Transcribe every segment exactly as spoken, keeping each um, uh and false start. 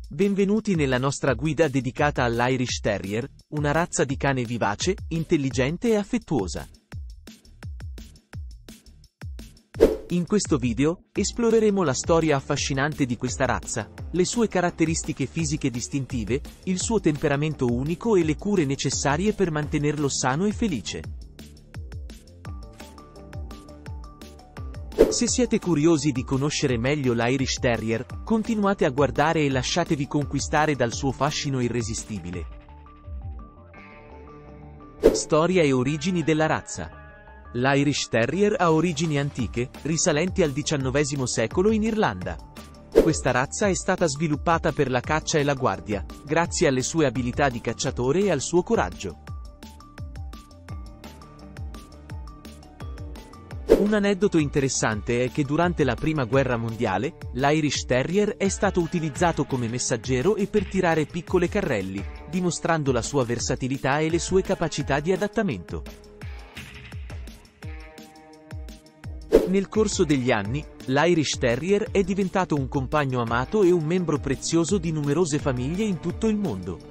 Benvenuti nella nostra guida dedicata all'Irish Terrier, una razza di cane vivace, intelligente e affettuosa. In questo video, esploreremo la storia affascinante di questa razza, le sue caratteristiche fisiche distintive, il suo temperamento unico e le cure necessarie per mantenerlo sano e felice. Se siete curiosi di conoscere meglio l'Irish Terrier, continuate a guardare e lasciatevi conquistare dal suo fascino irresistibile. Storia e origini della razza. L'Irish Terrier ha origini antiche, risalenti al diciannovesimo secolo in Irlanda. Questa razza è stata sviluppata per la caccia e la guardia, grazie alle sue abilità di cacciatore e al suo coraggio. Un aneddoto interessante è che durante la Prima Guerra Mondiale, l'Irish Terrier è stato utilizzato come messaggero e per tirare piccole carrelli, dimostrando la sua versatilità e le sue capacità di adattamento. Nel corso degli anni, l'Irish Terrier è diventato un compagno amato e un membro prezioso di numerose famiglie in tutto il mondo.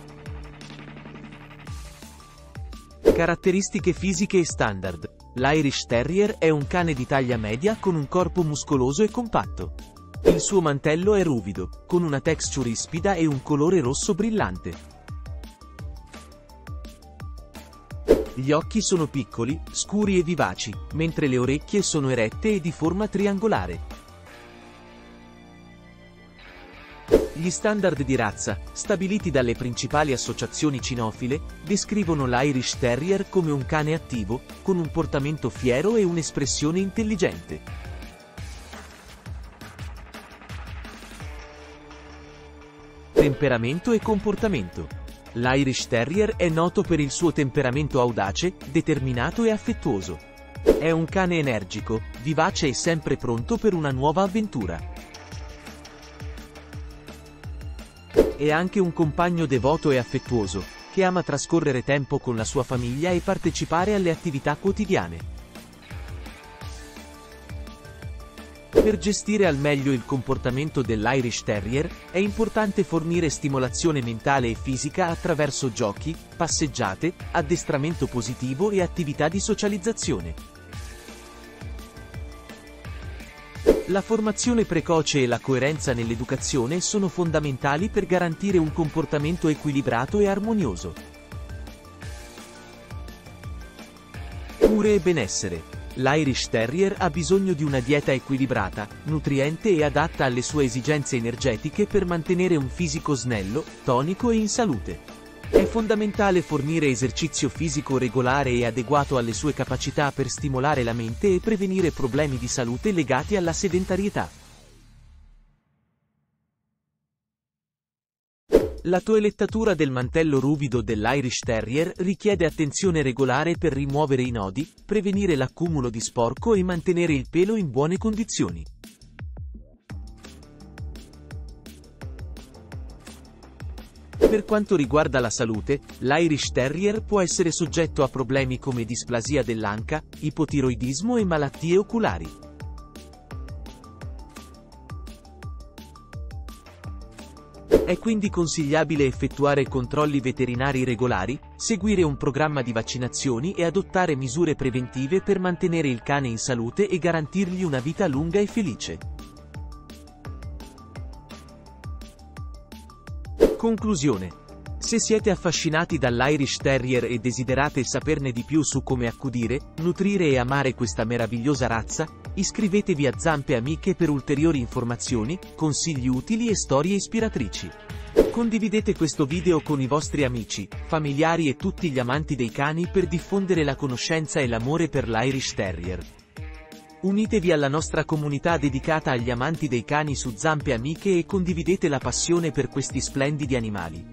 Caratteristiche fisiche e standard. L'Irish Terrier è un cane di taglia media con un corpo muscoloso e compatto. Il suo mantello è ruvido, con una texture ispida e un colore rosso brillante. Gli occhi sono piccoli, scuri e vivaci, mentre le orecchie sono erette e di forma triangolare. Gli standard di razza, stabiliti dalle principali associazioni cinofile, descrivono l'Irish Terrier come un cane attivo, con un portamento fiero e un'espressione intelligente. Temperamento e comportamento. L'Irish Terrier è noto per il suo temperamento audace, determinato e affettuoso. È un cane energico, vivace e sempre pronto per una nuova avventura. È anche un compagno devoto e affettuoso, che ama trascorrere tempo con la sua famiglia e partecipare alle attività quotidiane. Per gestire al meglio il comportamento dell'Irish Terrier, è importante fornire stimolazione mentale e fisica attraverso giochi, passeggiate, addestramento positivo e attività di socializzazione. La formazione precoce e la coerenza nell'educazione sono fondamentali per garantire un comportamento equilibrato e armonioso. Cure e benessere. L'Irish Terrier ha bisogno di una dieta equilibrata, nutriente e adatta alle sue esigenze energetiche per mantenere un fisico snello, tonico e in salute. È fondamentale fornire esercizio fisico regolare e adeguato alle sue capacità per stimolare la mente e prevenire problemi di salute legati alla sedentarietà. La toelettatura del mantello ruvido dell'Irish Terrier richiede attenzione regolare per rimuovere i nodi, prevenire l'accumulo di sporco e mantenere il pelo in buone condizioni. Per quanto riguarda la salute, l'Irish Terrier può essere soggetto a problemi come displasia dell'anca, ipotiroidismo e malattie oculari. È quindi consigliabile effettuare controlli veterinari regolari, seguire un programma di vaccinazioni e adottare misure preventive per mantenere il cane in salute e garantirgli una vita lunga e felice. Conclusione. Se siete affascinati dall'Irish Terrier e desiderate saperne di più su come accudire, nutrire e amare questa meravigliosa razza, iscrivetevi a Zampe Amiche per ulteriori informazioni, consigli utili e storie ispiratrici. Condividete questo video con i vostri amici, familiari e tutti gli amanti dei cani per diffondere la conoscenza e l'amore per l'Irish Terrier. Unitevi alla nostra comunità dedicata agli amanti dei cani su Zampe Amiche e condividete la passione per questi splendidi animali.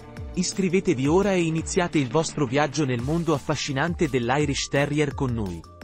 Iscrivetevi ora e iniziate il vostro viaggio nel mondo affascinante dell'Irish Terrier con noi.